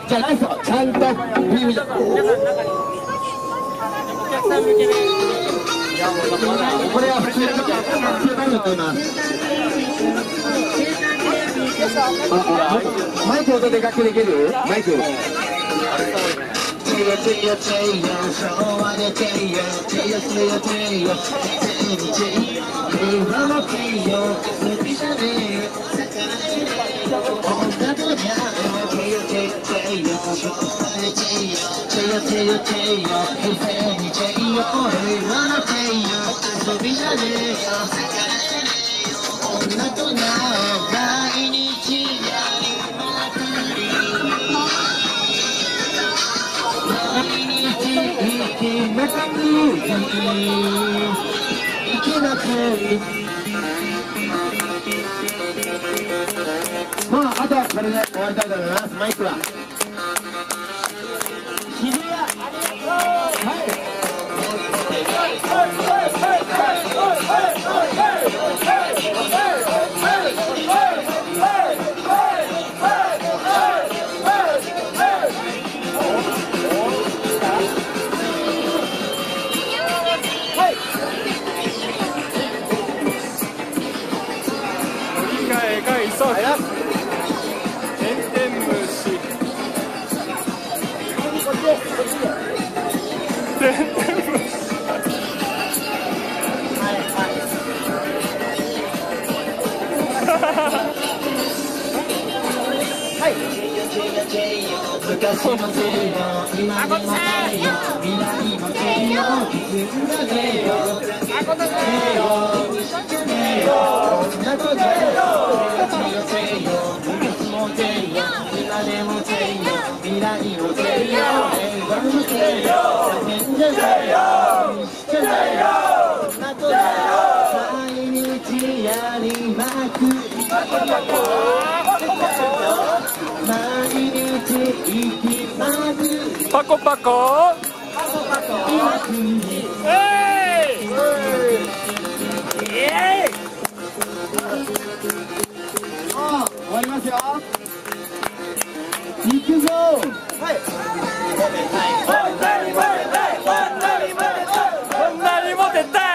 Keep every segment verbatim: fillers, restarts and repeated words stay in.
じゃないですよ、ちゃんと耳で。これは普通の普通のと言います。マイク音で楽器できる？マイク。まあ、あとはこれで終わりたいと思います。マイクは日比谷、ありがとう。はいそうてんてん虫てんてん虫はい昔のせいよ、今でもせいよ、未来もせいよ、いつもせいよ、せいよ、せいよ、なことせいよ、昔もせいよ、今でもせいよ、未来もせいよ、平和もせいよ、変じゃないよ、じゃないよ、なこと毎日やりまくり毎日生きまくりパコパコえいイエーイ終わりますよ。行くぞ。はい。 こんなにモテたい。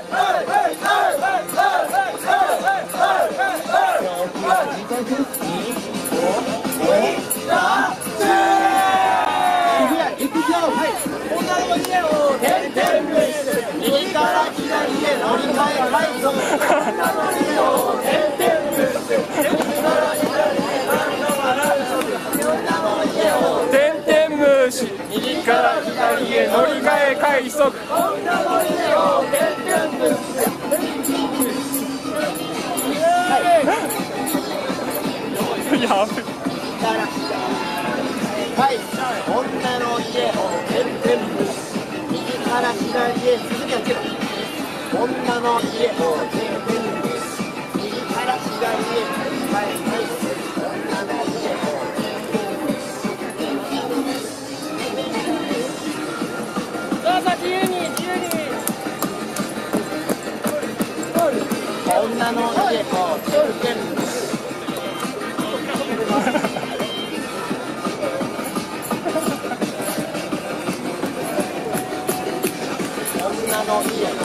行くぞ。はい。女の家を点々虫、右から左へ乗り換えないぞ。女の家を点々虫、右から左へてんてん虫、右から左へ乗り換え快速。 女の家を点々虫。 やべ。 はい、女の家を点々虫、右から左へ続けて女の家を点々虫、右から左へはいはい女の家をどうぞ自由に自由に女の家を点々虫女の家